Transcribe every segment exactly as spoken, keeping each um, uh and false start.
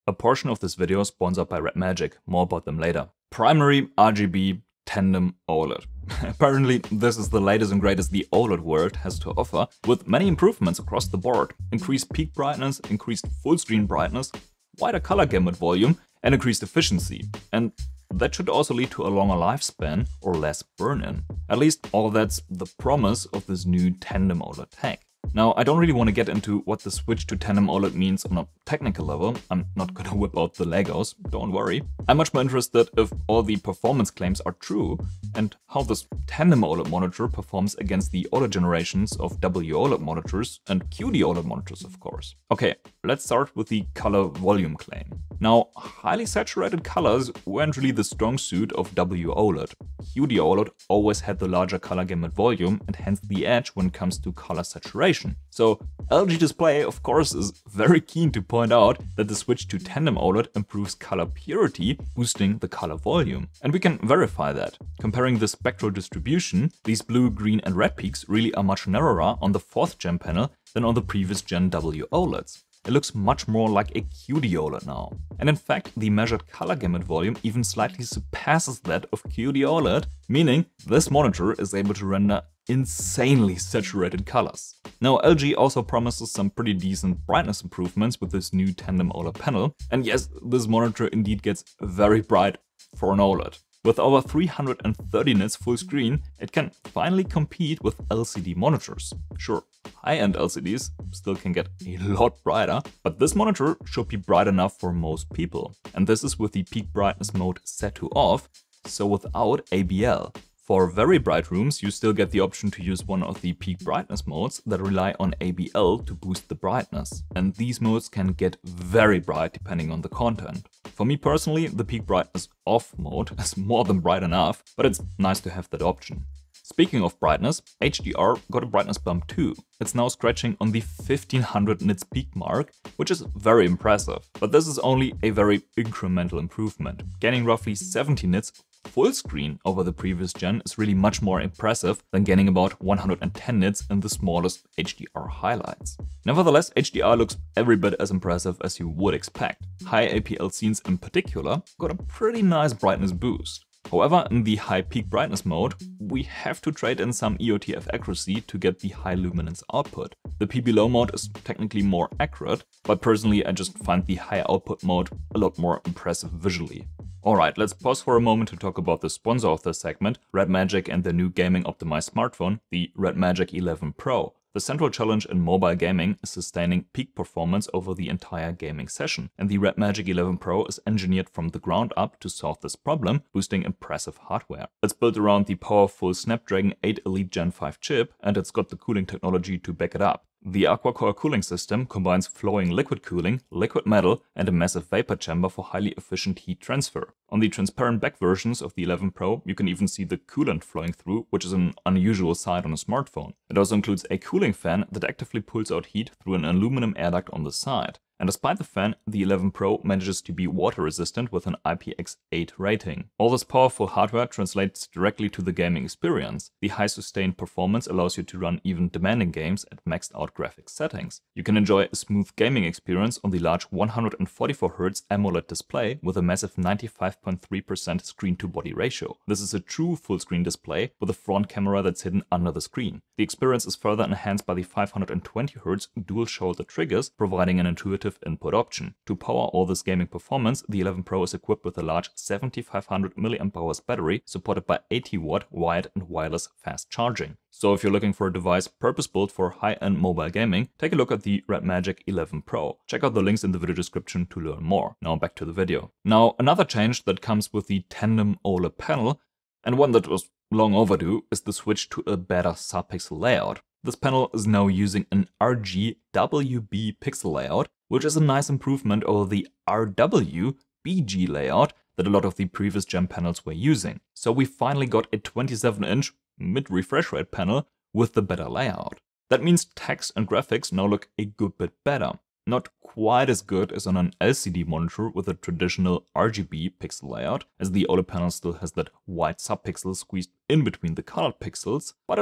A portion of this video is sponsored by Red Magic, more about them later. Primary R G B Tandem OLED. Apparently, this is the latest and greatest the OLED world has to offer, with many improvements across the board. Increased peak brightness, increased full screen brightness, wider color gamut volume, and increased efficiency. And that should also lead to a longer lifespan or less burn-in. At least all that's the promise of this new Tandem OLED tech. Now, I don't really want to get into what the switch to Tandem OLED means on a technical level. I'm not gonna whip out the Legos, don't worry. I'm much more interested if all the performance claims are true and how this Tandem OLED monitor performs against the older generations of W OLED monitors and Q D OLED monitors, of course. Okay, let's start with the color volume claim. Now, highly saturated colors weren't really the strong suit of W OLED. Q D OLED always had the larger color gamut volume and hence the edge when it comes to color saturation. So L G Display, of course, is very keen to point out that the switch to Tandem OLED improves color purity, boosting the color volume. And we can verify that. Comparing the spectral distribution, these blue, green and red peaks really are much narrower on the fourth gen panel than on the previous gen W OLEDs. It looks much more like a Q D OLED now. And in fact, the measured color gamut volume even slightly surpasses that of Q D OLED, meaning this monitor is able to render insanely saturated colors. Now, L G also promises some pretty decent brightness improvements with this new Tandem OLED panel. And yes, this monitor indeed gets very bright for an OLED. With over three hundred thirty nits full screen, it can finally compete with L C D monitors. Sure, high-end L C Ds still can get a lot brighter, but this monitor should be bright enough for most people. And this is with the peak brightness mode set to off, so without A B L. For very bright rooms, you still get the option to use one of the peak brightness modes that rely on A B L to boost the brightness. And these modes can get very bright depending on the content. For me personally, the peak brightness off mode is more than bright enough, but it's nice to have that option. Speaking of brightness, H D R got a brightness bump too. It's now scratching on the fifteen hundred nits peak mark, which is very impressive. But this is only a very incremental improvement. Gaining roughly seventy nits full screen over the previous gen is really much more impressive than gaining about one hundred ten nits in the smallest H D R highlights. Nevertheless, H D R looks every bit as impressive as you would expect. High A P L scenes in particular got a pretty nice brightness boost. However, in the high peak brightness mode, we have to trade in some E O T F accuracy to get the high luminance output. The P B low mode is technically more accurate, but personally I just find the high output mode a lot more impressive visually. Alright, let's pause for a moment to talk about the sponsor of this segment, Red Magic and their new gaming optimized smartphone, the Red Magic eleven Pro. The central challenge in mobile gaming is sustaining peak performance over the entire gaming session, and the Red Magic eleven Pro is engineered from the ground up to solve this problem, boosting impressive hardware. It's built around the powerful Snapdragon eight Elite Gen five chip, and it's got the cooling technology to back it up. The Aquacore cooling system combines flowing liquid cooling, liquid metal, and a massive vapor chamber for highly efficient heat transfer. On the transparent back versions of the eleven Pro, you can even see the coolant flowing through, which is an unusual sight on a smartphone. It also includes a cooling fan that actively pulls out heat through an aluminum air duct on the side. And despite the fan, the eleven Pro manages to be water resistant with an I P X eight rating. All this powerful hardware translates directly to the gaming experience. The high sustained performance allows you to run even demanding games at maxed out graphics settings. You can enjoy a smooth gaming experience on the large one hundred forty-four hertz AMOLED display with a massive ninety-five point three percent screen to body ratio. This is a true full screen display with a front camera that's hidden under the screen. The experience is further enhanced by the five hundred twenty hertz dual shoulder triggers, providing an intuitive input option. To power all this gaming performance, the eleven Pro is equipped with a large seventy-five hundred milliamp hour battery supported by eighty watt wired and wireless fast charging. So if you're looking for a device purpose-built for high-end mobile gaming, take a look at the Red Magic eleven Pro. Check out the links in the video description to learn more. Now back to the video. Now another change that comes with the Tandem OLED panel, and one that was long overdue, is the switch to a better subpixel layout. This panel is now using an R G W B pixel layout, which is a nice improvement over the R W B G layout that a lot of the previous gen panels were using. So we finally got a twenty-seven inch mid-refresh rate panel with the better layout. That means text and graphics now look a good bit better. Not quite as good as on an L C D monitor with a traditional R G B pixel layout, as the OLED panel still has that white subpixel squeezed in between the colored pixels, but it looks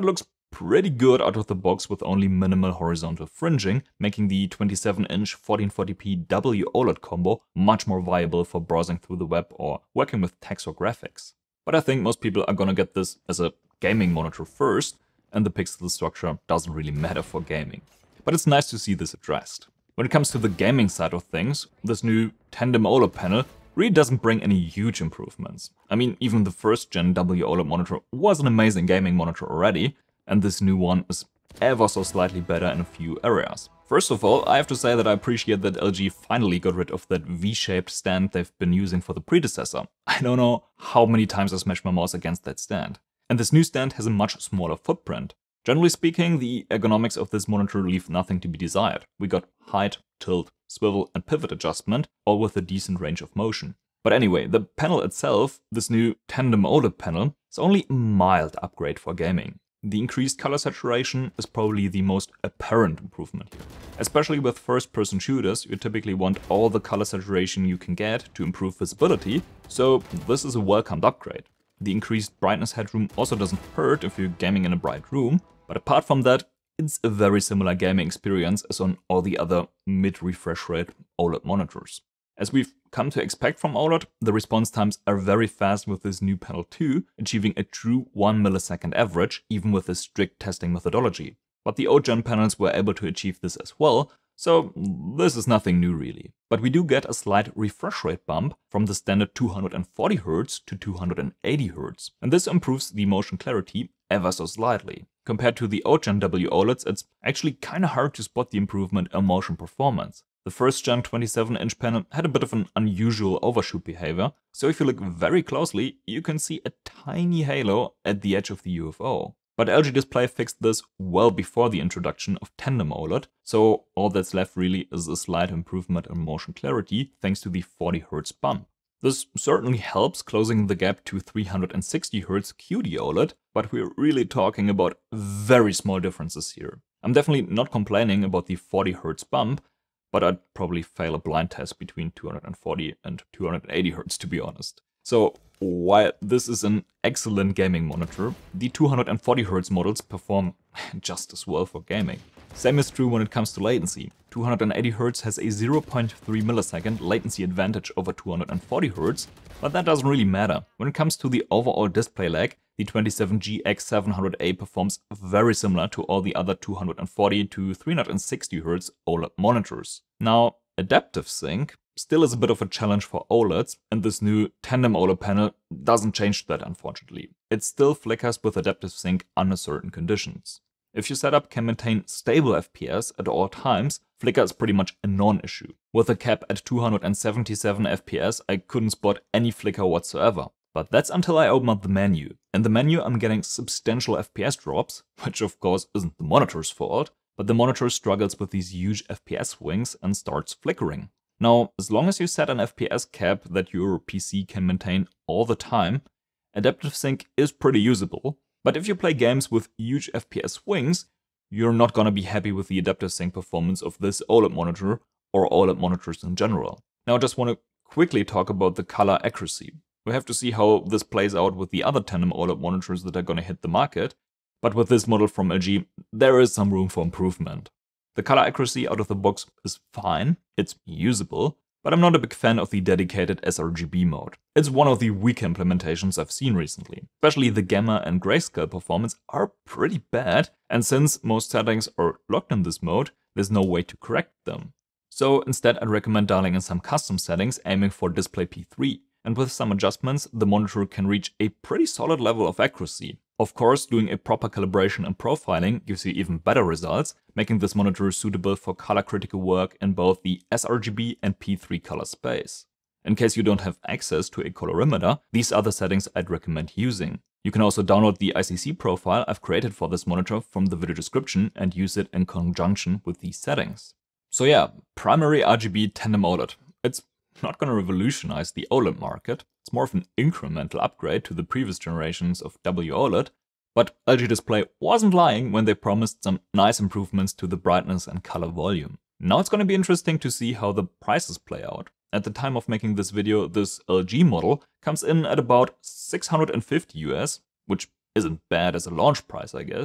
pretty good out of the box with only minimal horizontal fringing, making the twenty-seven inch fourteen forty p W OLED combo much more viable for browsing through the web or working with text or graphics. But I think most people are gonna get this as a gaming monitor first, and the pixel structure doesn't really matter for gaming. But it's nice to see this addressed. When it comes to the gaming side of things, this new tandem OLED panel really doesn't bring any huge improvements. I mean, even the first gen W OLED monitor was an amazing gaming monitor already, and this new one is ever so slightly better in a few areas. First of all, I have to say that I appreciate that L G finally got rid of that V-shaped stand they've been using for the predecessor. I don't know how many times I smashed my mouse against that stand. And this new stand has a much smaller footprint. Generally speaking, the ergonomics of this monitor leave nothing to be desired. We got height, tilt, swivel and pivot adjustment, all with a decent range of motion. But anyway, the panel itself, this new tandem OLED panel, is only a mild upgrade for gaming. The increased color saturation is probably the most apparent improvement here. Especially with first-person shooters, you typically want all the color saturation you can get to improve visibility, so this is a welcomed upgrade. The increased brightness headroom also doesn't hurt if you're gaming in a bright room, but apart from that, it's a very similar gaming experience as on all the other mid-refresh rate OLED monitors. As we've come to expect from OLED, the response times are very fast with this new panel too, achieving a true one millisecond average, even with a strict testing methodology. But the old gen panels were able to achieve this as well, so this is nothing new really. But we do get a slight refresh rate bump from the standard two hundred forty hertz to two hundred eighty hertz, and this improves the motion clarity ever so slightly. Compared to the old gen W OLEDs, it's actually kinda hard to spot the improvement in motion performance. The first gen twenty-seven inch panel had a bit of an unusual overshoot behavior, so if you look very closely, you can see a tiny halo at the edge of the U F O. But L G Display fixed this well before the introduction of tandem OLED, so all that's left really is a slight improvement in motion clarity thanks to the forty hertz bump. This certainly helps closing the gap to three hundred sixty hertz Q D OLED, but we're really talking about very small differences here. I'm definitely not complaining about the forty hertz bump, but I'd probably fail a blind test between two hundred forty and two hundred eighty hertz to be honest. So while this is an excellent gaming monitor, the two hundred forty hertz models perform just as well for gaming. Same is true when it comes to latency. two hundred eighty hertz has a zero point three millisecond latency advantage over two hundred forty hertz, but that doesn't really matter. When it comes to the overall display lag, the twenty-seven G X seven hundred A performs very similar to all the other two hundred forty to three hundred sixty hertz OLED monitors. Now, adaptive sync still is a bit of a challenge for OLEDs, and this new tandem OLED panel doesn't change that unfortunately. It still flickers with adaptive sync under certain conditions. If your setup can maintain stable F P S at all times, flicker is pretty much a non-issue. With a cap at two hundred seventy-seven F P S, I couldn't spot any flicker whatsoever. But that's until I open up the menu. In the menu I'm getting substantial F P S drops, which of course isn't the monitor's fault, but the monitor struggles with these huge F P S swings and starts flickering. Now, as long as you set an F P S cap that your P C can maintain all the time, adaptive sync is pretty usable. But if you play games with huge F P S swings, you're not gonna be happy with the adaptive sync performance of this OLED monitor or OLED monitors in general. Now I just want to quickly talk about the color accuracy. We have to see how this plays out with the other tandem OLED monitors that are gonna hit the market, but with this model from L G, there is some room for improvement. The color accuracy out of the box is fine, it's usable, but I'm not a big fan of the dedicated s R G B mode. It's one of the weaker implementations I've seen recently. Especially the gamma and grayscale performance are pretty bad, and since most settings are locked in this mode, there's no way to correct them. So instead I'd recommend dialing in some custom settings aiming for display P three, and with some adjustments the monitor can reach a pretty solid level of accuracy. Of course, doing a proper calibration and profiling gives you even better results, making this monitor suitable for color critical work in both the s R G B and P three color space. In case you don't have access to a colorimeter, these are the settings I'd recommend using. You can also download the I C C profile I've created for this monitor from the video description and use it in conjunction with these settings. So yeah, primary R G B tandem OLED. It's not gonna revolutionize the OLED market, it's more of an incremental upgrade to the previous generations of W OLED, but L G Display wasn't lying when they promised some nice improvements to the brightness and color volume. Now it's gonna be interesting to see how the prices play out. At the time of making this video, this L G model comes in at about six hundred fifty U S, which isn't bad as a launch price I guess,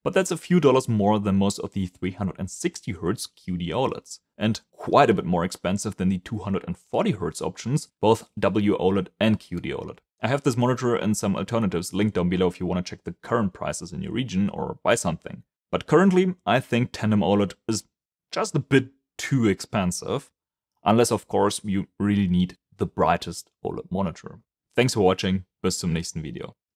but that's a few dollars more than most of the three hundred sixty hertz Q D OLEDs, and quite a bit more expensive than the two hundred forty hertz options, both W OLED and Q D OLED. I have this monitor and some alternatives linked down below if you want to check the current prices in your region or buy something. But currently, I think Tandem OLED is just a bit too expensive, unless of course you really need the brightest OLED monitor. Thanks for watching, bis zum nächsten Video.